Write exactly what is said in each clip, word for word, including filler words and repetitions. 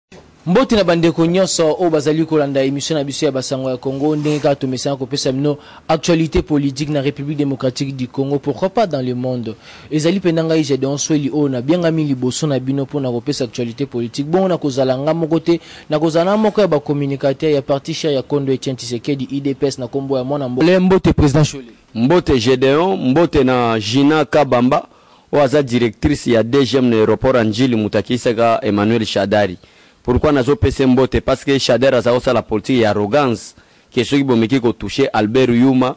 Mbote na bandeko nyonso o bazali kolanda émission na biso ya basango ya Congo ndenge ka tomesana ko pesa mino actualité politique na République démocratique du Congo, pourquoi pas dans le monde. Ezali penanga ije don sweli o na bianga mi liboso na bino pona ko pesa actualité politique. Bon na kozala ngamo kote na kozala moko ya ba communicateur ya parti cher ya Kondo Etienne Tshisekedi I D P S na kombo ya mwana mbote. Mbote président Chole. Mbote Gédéon, mbote na Gina Kabamba oaza directrice ya D G M na aéroport Anjili Mutakisaka Emmanuel Shadari. Pourquoi nazo pese mbote? Parce que Shader a ça la politique et arrogance qui est ce qui bomeki ko toucher Albert Yuma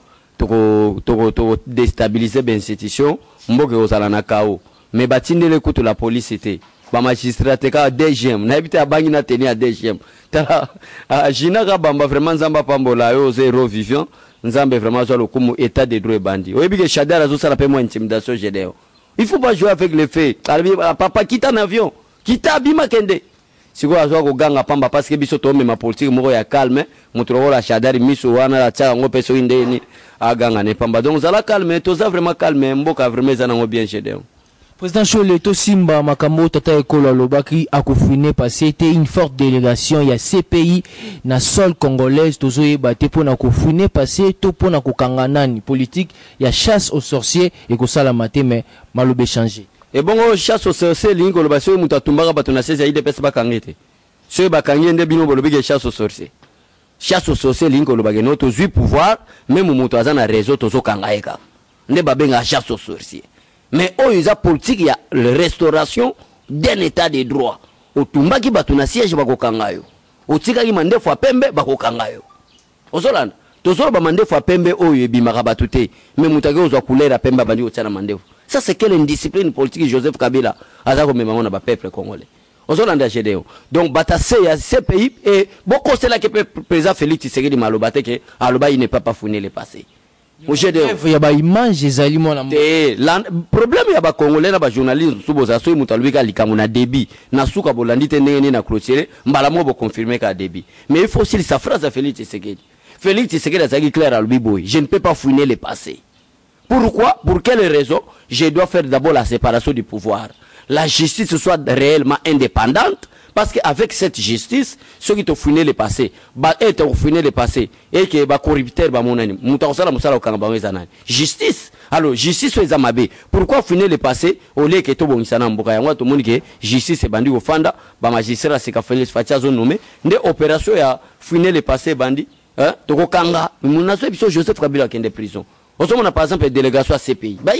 to to to déstabiliser ben institution mboke ozala na kao mais batinde le coup la police était ba magistrat te ka D G M na habite abangi na tenir à D G M tala Gina Kabamba vraiment nzamba pambola yo zéro vivant nzambe vraiment zo le comme état de droit bandi oyebi que Shader a ça la pe mo intimidation Gédéon. Il faut pas jouer avec les faits. Papa quitte un avion quitte abima kende. Si vous avez un gang à Pamba parce que biso tombe ma politique moko ya calme mutro la Shadari miso wana la tcha ngo peso indeni a gang ne Pamba donc za la calme to za vraiment calme mboka vraiment za ngo bien Gédéon. Président Chole to Simba makambo tata ekolo lobaki akufine passé était une forte délégation il y a C P I na sol congolaise tozoye baté pona kufine passé to pona kokanganani politique ya chasse aux sorciers et ko sala maté mais malobe changer. Et bon, chasse au sorcier, l'ingo le basso, mutatumba, batona seize, il dépêche pas kangete. Ce bakangé de bino bolobi chasse au sorcier. Chasse au sorcier, l'ingo le bageno, tous huit pouvoirs, même au moutazan a réseau, tous au kangaeka. Ne babenga chasse au sorcier. Mais oh, ils a politique, il y a la restauration d'un état de droit. Au tumba qui batona siège bako kangayo. Au tika qui mande fois pembe bako kangayo. Au solan, tous au bamande fois pembe oh, yebi marabatute. Mais mutage aux couleurs à pembe bandi au tchana mande. Ça c'est quelle indiscipline politique Joseph Kabila a ça comme maman na peuple congolais. On s'en a Gédéon. Donc batasse ya ce pays et beaucoup c'est là que président Félix Tshisekedi malobate que aloba il n'est pas pas founé le passé. Au Gédéon. Il y a ba image ezali mona. Le problème ya ba congolais na ba journaliste suboza so mutalubika likamu na débit na suka bolandi te ndenge na clôturer mbala mo bo confirmer ka débit. Mais il faut aussi sa phrase à Félix Tshisekedi. Félix Tshisekedi a dit clair à Lubiboy, je ne peux pas fouiner le passé. Pourquoi? Pour quelle raison? Je dois faire d'abord la séparation du pouvoir. La justice soit réellement indépendante, parce qu'avec cette justice, ceux qui t'ont fouiné le passé, bah, et t'ont fouiné le passé, et que bah, corrupteur, bah, mon ami, moutaosala musala okangaba wezana. Justice. Alors, justice aux amabé. Pourquoi fouiner le passé? Au lieu que tout bon isana mboka yangwa tout le monde que justice est bandi au fanda, bah, magistrat c'est qu'a fait fatia zone nommé, des opérations ya fouiner le passé bandi, hein, toko kanga, mounaso episo Joseph Kabila qui est en prison. On a par exemple une délégation à C P I. Bah,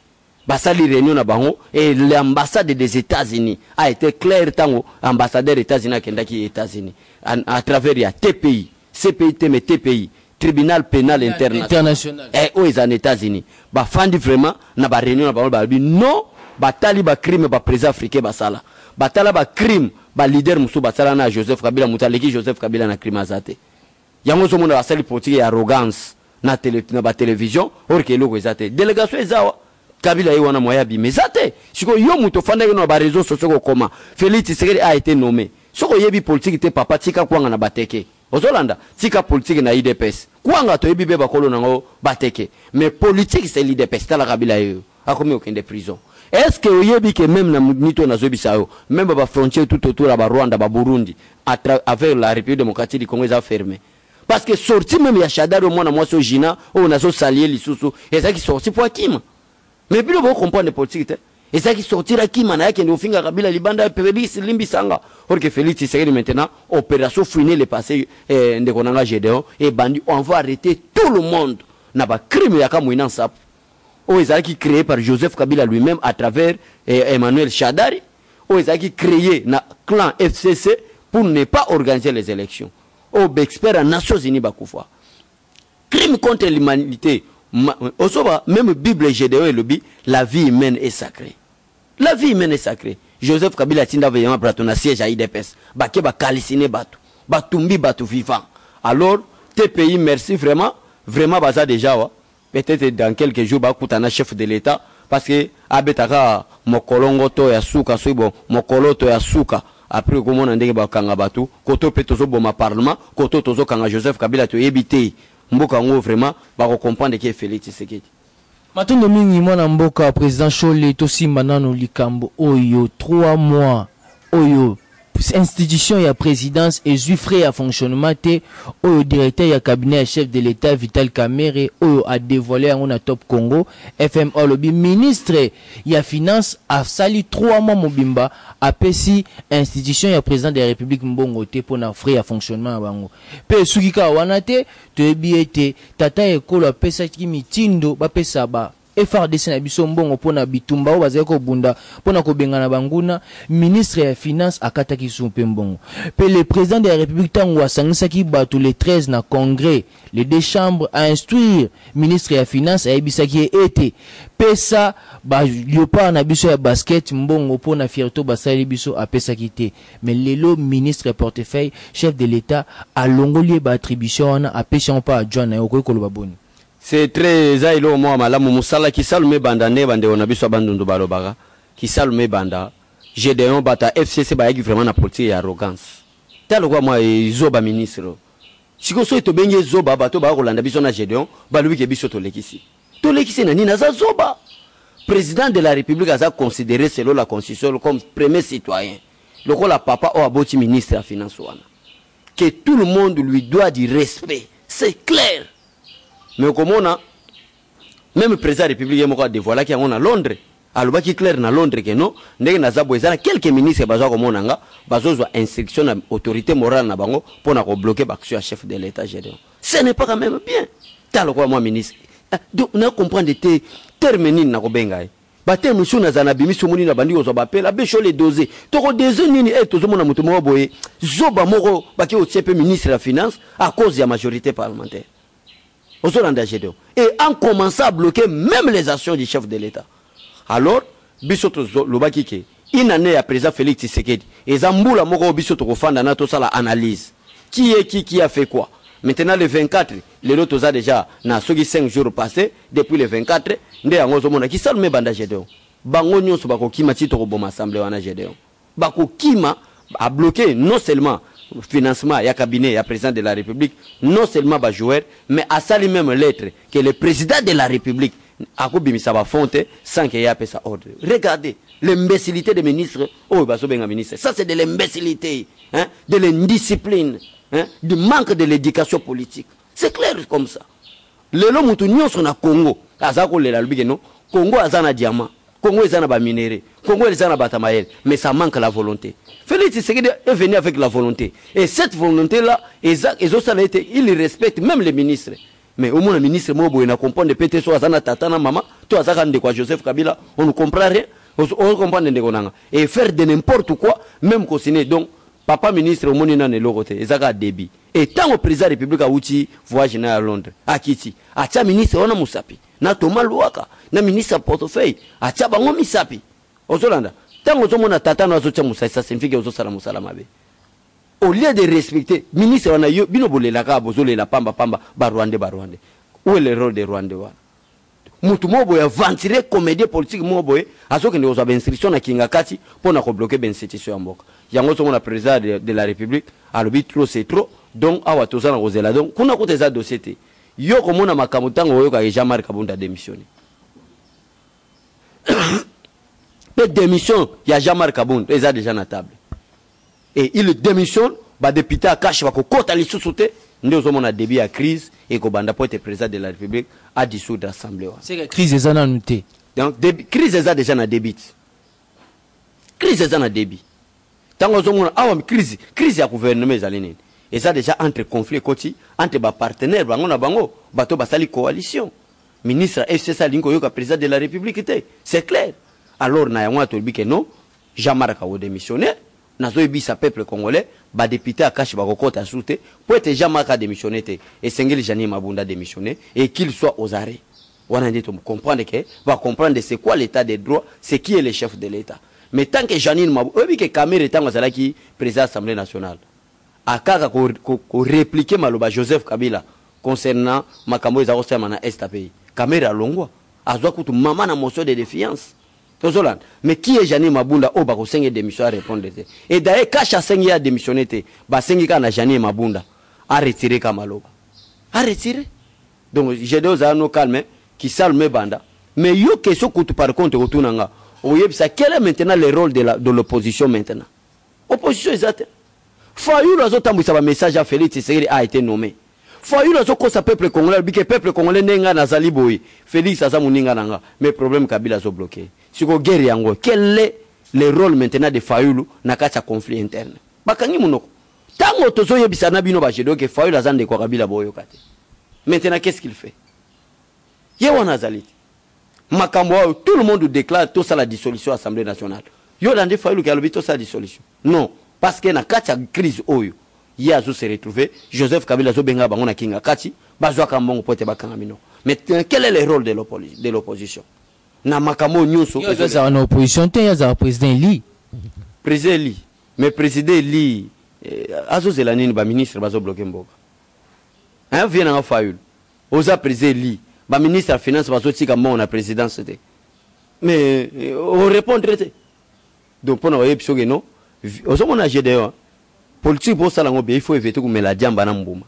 Basali réunion na bango et l'ambassade des États-Unis a été clair tango ambassadeur des États-Unis qui est aux États-Unis à travers ya T P I, C P I T M T P I, tribunal pénal international. Et aux États-Unis. Bah fandi vraiment na ba réunion na bango ba non ba tali ba crime ba président africain ba sala. Ba tala ba crime ba leader musu ba sala na Joseph Kabila mutaleki Joseph Kabila na crime azate. Yango zo mona ba sali politique et arrogance. Na télé na ba télévision or que loko ezate délégation ezawa Kabila yiwana moya bi mezate siko yo muto fanda yo na ba réseaux sociaux ko koma Félix Tshisekedi a été nommé soko yebi politique te papa tika kwanga na bateke ozolanda tika politique na I D P S kwanga to yebi be bakolo nango bateke mais politique c'est l'I D P S tala Kabila yo akomi okende prison. Est-ce que yebi que même na mito na zobisa yo même ba frontière tout autour la ba Rwanda ba Burundi avec la République démocratique du Congo est fermée. Parce que sorti même ya Shadari au moins na moi so Gina on a so salier lisusu et ça qui sorti pour Kim. Mais puis vous comprenez les politiques et ça qui sortira Kim na yake ndio finga Kabila libanda pebisi limbi sanga or que Félix Tshisekedi maintenant opération fouiner le passé eh, ndeko nanga Gédéon et bandi on va arrêter tout le monde na ba crime ya kamwina sap o ezaki qui créé par Joseph Kabila lui-même à travers eh, Emmanuel Shadari o ezaki créé na clan F C C pour ne pas organiser les élections. Au expert en Nations Unies bakoufa. Crime contre l'humanité. Même Bible Gédéon et le bi, la vie humaine est sacrée. La vie humaine est sacrée. Joseph Kabila tinda veillant pour ton siège à I D P S. Baké ba kalisine batu. Batumbi batu vivant. Alors, T P I merci vraiment. Vraiment baza déjà wa. Peut-être dans quelques jours bakutana chef de l'État. Parce que abetaka mokolongo to ya suka soibo mokolo to ya suka. Après comment on ndenge ba kanga batu koto petozo boma parlement koto tozo kanga Joseph Kabila to yebite mboka ngo vraiment ba ko comprendre que Félix Tshisekedi matondo mingi mwana mboka président Chole to simba nano likambo oyo trois mois oyo institution ya présidence et frais à fonctionnement te au directeur ya cabinet chef de l'état Vital Kamerhe au a dévoilé en top Congo F M O lobby ministre ya finance a sali trois mois mobimba a pesi institution ya président de la République mbongo te pour na frais à fonctionnement bango pe sukika wana te te biete tata ekolo a pesa ki mitindo ba pesa ba F R D C na biso mbongo pona bitumba o bazali ko bunda pona ko bengana banguna ministre ya finance akataki sumpe mbongo pe le président de la République tango asangisaki bato le treize na congrès les deux chambres à instruire ministre ya finance ayebisaki ete pesa ba leopard na biso ya basket mbongo pona fierto basali biso apesaki te mais lelo ministre portefeuille chef de l'état alongoli ba attribution na apesha pa adjoint na ko koloba boni. C'est très zailo mo malamu musala ki salume banda ne bande ona biso bandundu balobaka ki salume banda Gédéon bata F C C ba yaki vraiment na politique ya arrogance talo kwa moi zoba ministre siko so to benge zoba bato ba ko landa biso na Gédéon ba lubi ke biso to lekisi to lekisi na nina za zoba président de la République a considéré selon la constitution comme premier citoyen le rôle la papa o aboti ministre à finance wana que tout le monde lui doit du respect c'est clair. Mais comme on a, même le président de la République a dévoilé qu'il y a à Londres, alors qui clair na Londres que non, n'est que quelques ministres bazo comme on a, bazo soit instruction à autorité morale na bango pour na bloquer l'action à chef de l'État Gédéon. Ce n'est pas quand même bien. T'as le quoi moi ministre. Donc on a comprendre des termes na ko bengai. Ba terme sou na zana bimi sumuni na bandi ozo ba pela be les doser. Toko doser nini et tozo mona mutu mo boye. Zoba moko ba ki o tiepe ministre de la finance à cause de la majorité parlementaire. Et en commençant à bloquer même les actions du chef de l'État. Alors, bisoto lobakike, une année à président Félix Tshisekedi, et Zamboula moko bisoto kofanda na to sala analyse. Qui est qui qui a fait quoi? Maintenant le vingt-quatre, les autres ont déjà na soki cinq jours passés depuis le vingt-quatre, ndé yango zomona ki salme banda Gédéon. Bango nyonso bako kima ti to ko boma assemblée wana Gédéon. Bako kima a bloqué non seulement financement, il y a cabinet, il y a président de la République, non seulement bas joueur, mais à ça même lettre que le président de la République a sa fonte sans qu'il y ait sa ordre. Regardez l'imbécilité des ministres. Oh, bah, ministre. Ça, c'est de l'imbécilité, hein, de l'indiscipline, hein, du manque de l'éducation politique. C'est clair comme ça. Le l'homme tout nous sur le Congo, Azako le la non, Congo azana diamant. Congo est un minéré, Congo est un batamaël, mais ça manque la volonté. Félix Tshisekedi est venu avec la volonté. Et cette volonté-là, il respecte même les ministres. Mais au moins, le ministre Mobo, il comprend de péter sur Azana Tatana Mama, toi Azaka de quoi Joseph Kabila, on ne comprend rien, on comprend de quoi. Et faire de n'importe quoi, même qu'on signe. Donc, papa ministre, au monde, il n'a l'autre, il a débit. Et tant que le président de la République a outil, voyage à Londres, à Kiti, à Tcha ministre, on a Moussapi, na Thomas Louaka, na ministre portefeuille, à Tcha Bango Misapi. Aux Hollande, tant que on a Tatana Zotia Moussa, ça signifie que vous allez Moussalamabe. Au lieu de respecter, ministre, on a eu, binobole la Kabozole, la Pamba Pamba, Barwande, Barwande. Où est le rôle de Rwanda? Moutumobo a ventilé comédie politique Moboé, à ce que nous avons instruction à Kingakati pour nous bloquer ben situation en Bok. Yango sommes la président de, de la République, à l'obit trop c'est trop, donc à Watozana Rosela. Donc, qu'on a côté ça dossier. Yo comme on a Makamutan ou Yoka et Jean-Marc Kabunda démissionné. Peu démission, il y a Jean-Marc Kabunda, ils ont déjà na table. Et il démissionne, bah député à cache, va qu'on compte à l'issue. Nous avons un début à crise et que le président de la République a dissoudre l'Assemblée. C'est que la crise est en noté. Donc, la crise est déjà en débit. La crise est en débit. Tant que nous avons une crise, la crise est à gouvernement. Et ça déjà entre conflits entre les partenaires, les coalition. Ministre F C Salinko, le président de la République, c'est clair. Alors, nous avons dit que non, Jean-Marc a démissionné. Nazoibi sa peuple congolais, ba député à cache ba kokota soute, pour être Jean-Marc a démissionné et Sengeli Jani Mabunda démissionné et qu'il soit aux arrêts. On a dit de comprendre que va comprendre c'est quoi l'état des droits, c'est qui est le chef de l'état. Mais tant que Janine Mabunda, obi que Kamere tant que qui président de l'Assemblée nationale, a kaka ko répliquer maloba Joseph Kabila concernant makambo za osema na est pays. Kamere alongwa, azwa kutu mama na motion de défiance. Mais qui est Jani Mabunda au bako sengi démission à répondre. Et d'ailleurs, quand Sengi a démissionné, bah Sengi kana Jani Mabunda a retiré Kamaloba. A retiré. Donc j'ai deux anneaux calmes qui salment banda. Mais yo question par contre au tunanga. Quel est maintenant le rôle de l'opposition maintenant? opposition exacte Fayulu azotambwisa ba message à Félix Tshisekedi a été nommé Fayulu azokosa peuple congolais bike peuple congolais nenga nazali boy Félix aza muninga nanga mais problème Kabila zo bloqué siko guerre yango quel est le rôle maintenant de Fayulu na kati conflit interne bakangi munoko tango tozo yebisa na bino ba jedo ke Fayulu azande kwa Kabila boyo kate maintenant qu'est-ce qu'il fait yewana azali makambo tout le monde déclare tout ça la dissolution de l'Assemblée nationale yo lande Fayulu ki alobi tout ça dissolution non parce que na kati crise oyo ya zo se retrouver Joseph Kabila zo benga bango na kinga kati bazwa kambongo pote bakanga mino mais quel est le rôle de l'opposition de l'opposition na makambo nyuso yo za na opposition te ya za président Li président Li mais président Li eh, azo zela nini ba ministre bazo bloquer mboka hein vient na Fayulu oza président Li ba ministre de finance bazo tika mo na présidence te mais eh, on répondre te donc pour na yebiso ke non ozo mona G D O politique pour ça il faut éviter que la diamba na mbuma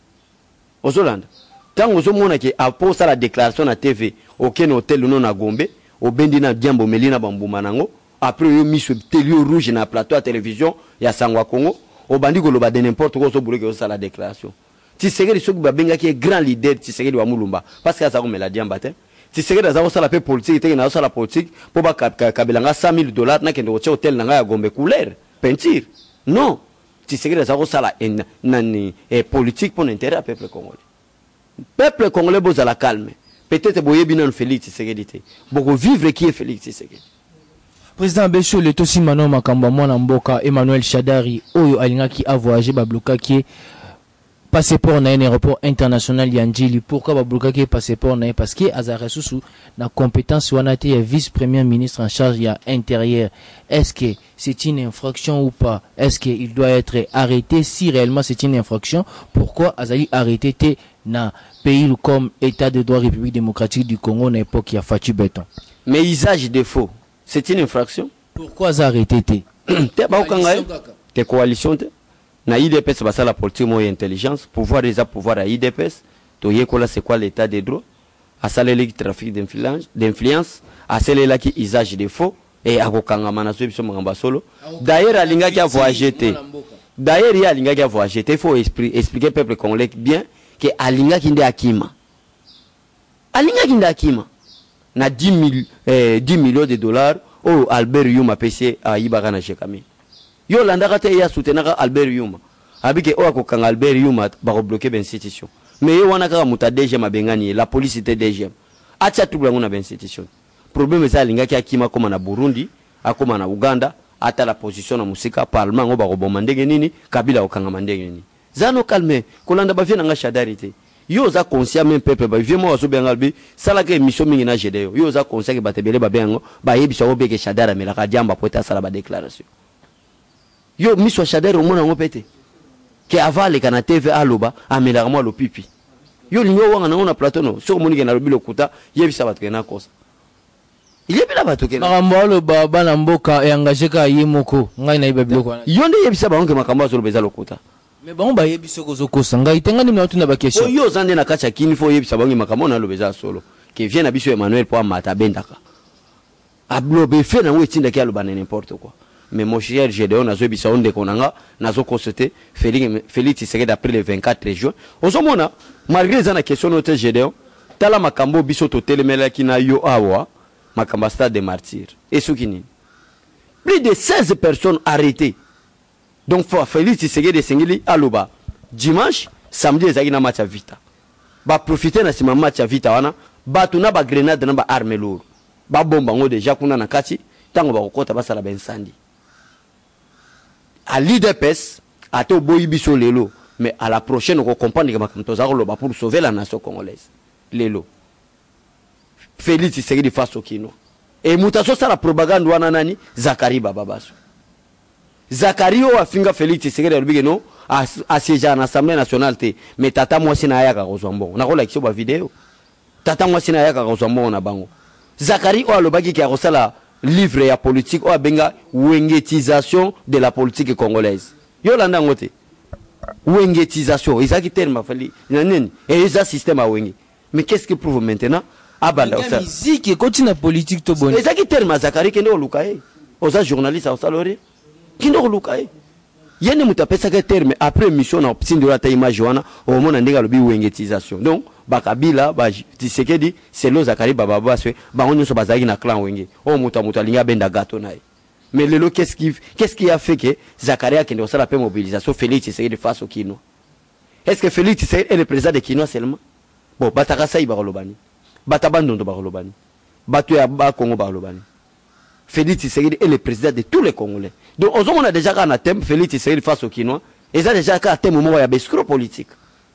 ozolanda tango ozo mona ke apo ça la déclaration na T V aucun hôtel non na Gombe au bendi na diambo melina bambuma nango après yo mis sur télé rouge na plateau à télévision ya Sangwa Congo au bandi ko loba de n'importe quoi so boulé que ça la déclaration Tshisekedi soki ba benga ki grand leader Tshisekedi wa Mulumba parce que ça ko mela diamba te Tshisekedi za ko sala pe politique te na sala politique pour ba kabelanga cent mille dollars na kende hôtel na ya Gombe couleur peinture non Tshisekedi za ko sala nani et politique pour l'intérêt du peuple congolais peuple congolais boza la calme peut-être boyebi nan Félix Tshisekedi te boko vivre qui est Félix Tshisekedi président Bécho le tosi mano makamba mwana mboka Emmanuel Shadari oyo alingaki a voyager ba bloquer passeport na un aéroport international Yanjili pourquoi ba bloquer passeport na parce que azara susu na compétence wana te ya vice premier ministre en charge ya intérieur est-ce que c'est une infraction ou pas est-ce que il doit être arrêté si réellement c'est une infraction pourquoi azali arrêté te na pays comme état de droit République démocratique du Congo na époque ya Fatou Béton mais usage de faux c'est une infraction pourquoi za arrêté te te ba okanga te coalition te na I D P S basa la politique moyen intelligence pouvoir déjà pouvoir à I D P S to yekola c'est quoi l'état des droits à saler trafic d'influence d'influence à celle là qui usage de faux et à kokanga manaso biso mangamba solo d'ailleurs alinga qui a voyagé te d'ailleurs il alinga qui a voyagé te faut expliquer peuple congolais bien que alinga qui ndé akima alinga qui ndé akima na dix millions de dollars au Albert Yuma P C à Ibaka na Chekami yo landaka te ya soutenaka Albert Yuma abike o akokanga Albert Yuma ba bloquer ben institution mais yo wana kaka muta D G M abengani la police était D G M acha tout blango na ben institution problème ça linga ki akima koma na Burundi akoma na Uganda ata la position na musika parlement ngo ba roboma ndenge nini Kabila okanga mandenge nini zano calme kolanda ba vient nga Shadari te yo za conscient même peuple ba vient mo waso bengalbi sala ke mission mingi na G D O yo za conscient ke batebele ba bengo ba yebi so beke Shadara mela ka diamba pota sala ba déclaration yo miso Shadari omona ngo pete ke avale kana T V aloba amela mo lo pipi yo lingo wanga na plateau no so moni ke na lobi lokuta yebi sa batke na kosa yebi la batoke na mbalo baba na mboka e engagé ka yemoko ngai na ibabilo kwa yo nde yebi sa bango ke makambo zo lobeza lokuta mais bon ba yebi soko zo kosa ngai tenga ni mna tuna ba question yo zande na kacha kini fo yebi sa bango makambo na lobeza solo ke vient na biso Emmanuel po mata bendaka ablobe fe na wetinda ke aloba n'importe quoi mais mon cher G D O nazo bisa onde konanga nazo constater Félix Félix Tshisekedi après le vingt-quatre juin osomona malgré ça na question note G D O tala makambo biso to telemela kina yo awa makamba stade de martyrs et soukini plus de seize personnes arrêtées donc Félix Tshisekedi sengili aloba dimanche samedi ezaki na match à vita ba profiter na sima match à vita wana batu na ba grenade na ba arme lourd ba bomba ngo déjà kuna na kati tango ba kokota basala ba incendie à l'I D P S à to boyi biso lelo mais à la prochaine on comprendre que makamto za loba pour sauver la nation congolaise lelo Félix Tshisekedi face au kino et mutaso ça la propagande wana nani Zakari baba baso Zakari o afinga Félix Tshisekedi alobike no a siéger en assemblée nationale te mais tata moi sina yaka kozombo na kola kiso ba vidéo tata moi sina yaka kozombo na bango Zakari o alobaki ki a kosala livre ya politique o benga wengetisation de la politique congolaise yo landa ngote wengetisation ezaki terme fali nani et isa système a wenge mais qu'est-ce qui prouve maintenant abanda ça musique et continue politique to bonne ezaki terme Zakari kende oluka e oza journaliste au salarié Kindo luka e. Yene mutapesa ke terme après mission na optinde la ta image wana au mona ndinga lobi wengetisation. Donc bakabila ba Tshisekedi selo Zakari baba baswe ba onyo so bazaki na clan wenge. O muta muta linga benda gato nae. Mais lelo qu'est-ce qui qu'est-ce qui a fait que Zakari a kende osala pe mobilisation Félix Tshisekedi face au Kinois? Est-ce que Félix Tshisekedi est le président de Kinois seulement? Bon, bataka sai ba rolobani. Batabandondo ba rolobani. Batu ya ba Congo ba rolobani. Félix Tshisekedi est le président de tous les Congolais. Donc, on a déjà un thème, Félix Tshisekedi face au Kinois, et ça déjà un thème au moment où il y a des escrocs politiques.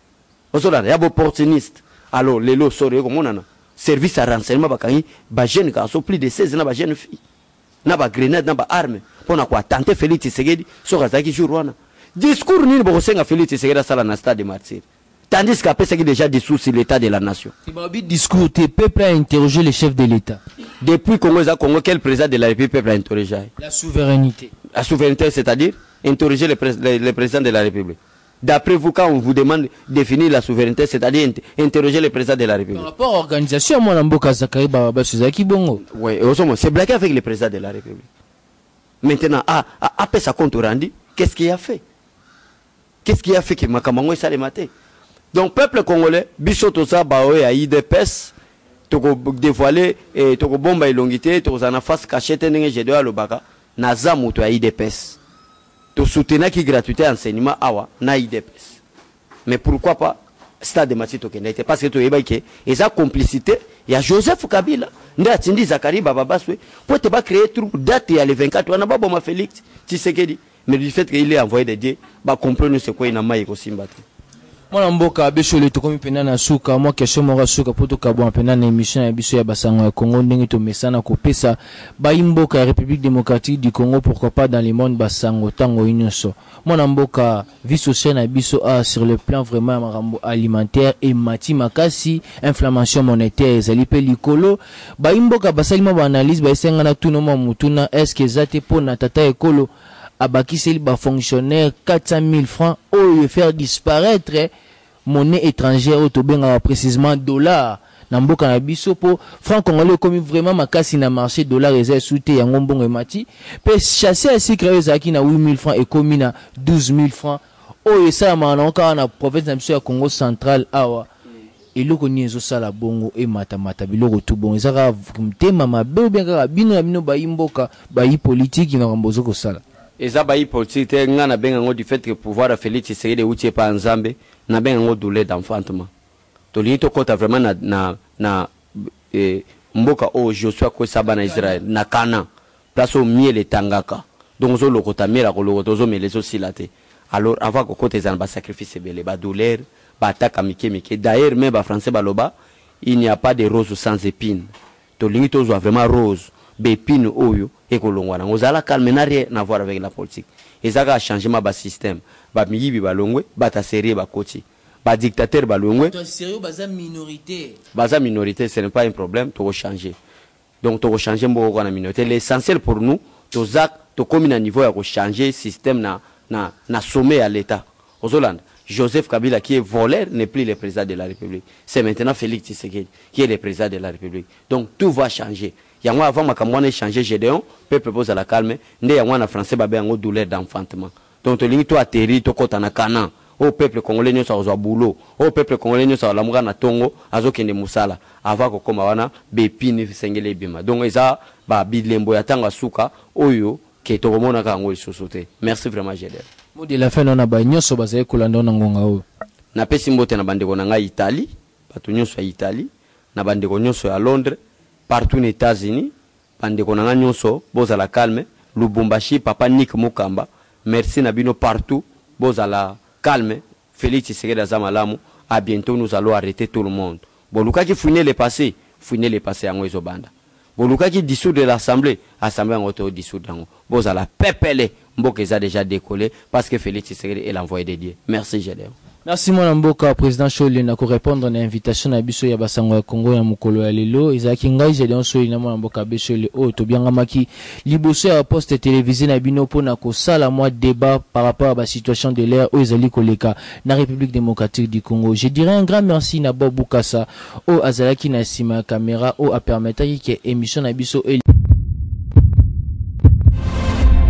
On a des opportunistes. Alors, les lots sont comme on a service à renseignement, il y a des jeunes qui ont plus de seize ans, des jeunes filles. Il y a des grenades, des armes. Pour quoi tenter Félix Tshisekedi sur Azaki Jourwana. Discours ni le Félix Tshisekedi à la stade de martyrs. Tandis qu'après, c'est déjà dessous sur l'état de la nation. Le discours, le peuple a interrogé les chefs de l'État. Depuis Congo, Congo, quel président de la République peuple a interrogé? La souveraineté. La souveraineté, c'est-à-dire interroger le, pré le, le président de la République. D'après vous, quand on vous demande de définir la souveraineté, c'est-à-dire interroger le président de la République. Par rapport à l'organisation, moi, Zakari Baba, c'est Bongo. Oui, c'est blagué avec le président de la République. Maintenant, après sa compte rendu, qu'est-ce qu'il a fait? Qu'est-ce qu'il a fait que Makamango est maté? Donc, peuple congolais, Bissoto sa baoé à I D P S, toko dévoilé, et toko bomba ilongité, toko zana face cachette n'enge jedo à l'obaka, naza moto à I D P S. To soutenir qui gratuité enseignement awa, na I D P S. Mais pourquoi pas, stade de Matito Kenete, parce que tu es baïké, et sa complicité, il y a Joseph Kabila, nda tindi Zakari Baba Baswe, pour te pas créer tout date, il y a les vingt-quatre, on a pas bon Félix, Tshisekedi, mais du fait qu'il est envoyé des dieux, bah comprendre ce quoi il n'a pas eu aussi battu. Moi mboka besho le to komi pena na suka moi question mo suka poto kabwa pena na émission ya biso ya basango ya Congo ndenge to mesana ko pesa ba imboka ya République démocratique du Congo pourquoi pas dans le monde basango tango inyoso moi mboka vie sociale na biso a sur le plan vraiment marambo alimentaire et mati makasi inflammation monétaire ezali pe likolo ba imboka basalima ba analyse ba esenga na tuno mo mutuna est-ce que zate pona tata ekolo abakiseli ba fonctionnaire quatre cent mille francs ou faire disparaître monnaie étrangère au tobenga précisément dollar na mboka na biso po franc congolais comme vraiment makasi na marché dollar eza souté ya ngombongo mati pe chasser asi créer zaki na huit mille francs et comme na douze mille francs o esa manonka na province na biso ya Congo central awa eloko ni ezo sala bongo e mata mata biloko tout bon ezaka mtema mabe bien kaka bino na bino ba imboka ba yi politique na rambozo ko sala eza ba yi politique ngana benga ngo du fait que pouvoir Félix Tshisekedi utie pa nzambe na benga ngo douleur d'enfantement to li to kota vraiment na na na eh, mboka o Joshua ko saba na Israël na Kana place au miel tangaka donc zo lokota mera ko lokota zo melezo silate alors avant ko kota ezana ba sacrifice belé ba douleur ba attaque mike mike d'ailleurs même ba français baloba il n'y a pas de rose sans épines to li to zo vraiment rose bépine oyo et kolongwana ngozala calme na rien à voir avec la politique ezaka changement ba système ba miyibi balongwe bata série ba koti ba dictateur balongwe to sérieux baza minorité baza minorité ce n'est pas un problème to changer donc to changer mboko na minorité l'essentiel pour nous to zak to comme na niveau ya ko changer système na na na sommet à l'état Hollande Joseph Kabila qui est voleur n'est plus le président de la République c'est maintenant Félix Tshisekedi qui est le président de la République donc tout va changer yango avant makamwana échanger Gédéon peuple pose à la calme ndé yango na français babe yango douleur d'enfantement donc to lingi to atterri to kota na Kana au peuple congolais nyo sa ozwa boulot au peuple congolais nyo sa lamuka na tongo azokende musala avant ko koma wana bepini sengele bima donc eza ba bilembo ya tanga suka oyo ke to komona ka ngo isusote merci vraiment Gédéon mo de la fin on a ba nyoso bazaye kolanda na ngonga oyo na pesi mbote na bandeko na nga Italie batu nyoso ya Italie na bandeko nyoso ya Londres partout aux États-Unis, bandeko nanga nyonso boza la calme, Lubumbashi papa Nick Mukamba, merci nabino partout, boza la calme, Félix Tshisekedi azamalamu, à bientôt nous allons arrêter tout le monde. Boluka qui fouiner les passés, fouiner les passés en Wezobanda. Boluka qui dissout de l'assemblée, assemblée en auto dissout dango. Boza la pepele, mbokeza déjà décollé parce que Félix Tshisekedi est l'envoyé de Dieu. Merci Gédéon. Merci mon mboka président Choli na ko répondre na invitation na biso ya basango ya Congo ya mukolo ya lelo ezaki ngai Gédéon Choli na mon mboka Becholi o to bianga maki liboso ya poste télévisé na bino pona ko sala moi débat par rapport à la situation de l'air o ezali koleka na République démocratique du Congo. Je dirais un grand merci na Bob Bukasa o azalaki na sima caméra o a permettre que émission na biso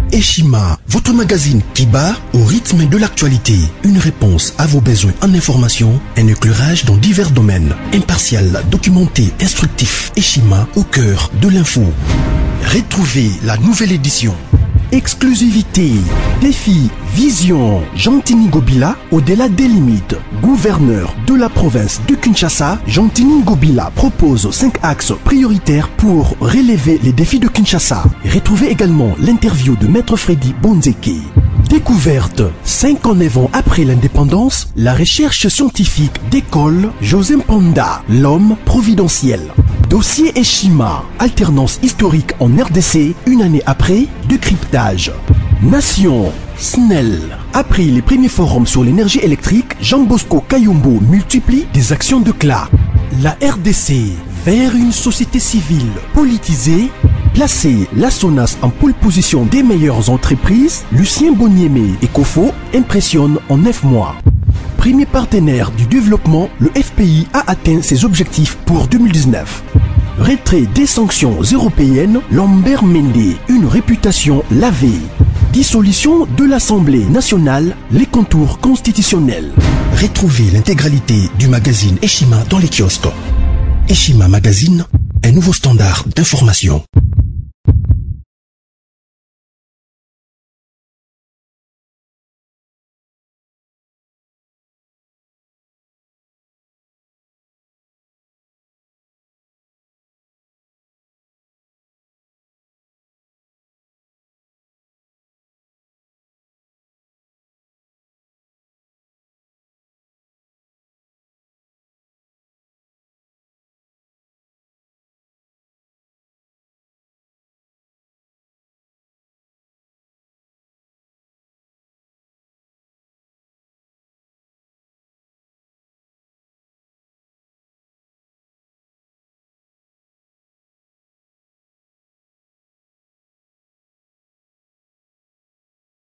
Eshima, votre magazine qui bat au rythme de l'actualité. Une réponse à vos besoins en information, un éclairage dans divers domaines. Impartial, documenté, instructif. Eshima au cœur de l'info. Retrouvez la nouvelle édition. Exclusivité, défi, vision. Jean-Tini Ngobila, au-delà des limites. Gouverneur de la province de Kinshasa, Jean-Tini Ngobila propose cinq axes prioritaires pour relever les défis de Kinshasa. Retrouvez également l'interview de Maître Freddy Bonzeke. Découverte, cinquante-neuf ans après l'indépendance, la recherche scientifique d'école José Mpanda, l'homme providentiel. Dossier Eshima, alternance historique en R D C, une année après, décryptage. Nation, S N E L. Après les premiers forums sur l'énergie électrique, Jean Bosco Kayombo multiplie des actions de cla. La R D C, vers une société civile politisée. Placer la SONAS en pole position des meilleures entreprises, Lucien Boniemé et Kofo impressionnent en neuf mois. Premier partenaire du développement, le F P I a atteint ses objectifs pour deux mille dix-neuf. Retrait des sanctions européennes, Lambert Mende, une réputation lavée. Dissolution de l'Assemblée nationale, les contours constitutionnels. Retrouvez l'intégralité du magazine Eshima dans les kiosques. Eshima Magazine, un nouveau standard d'information.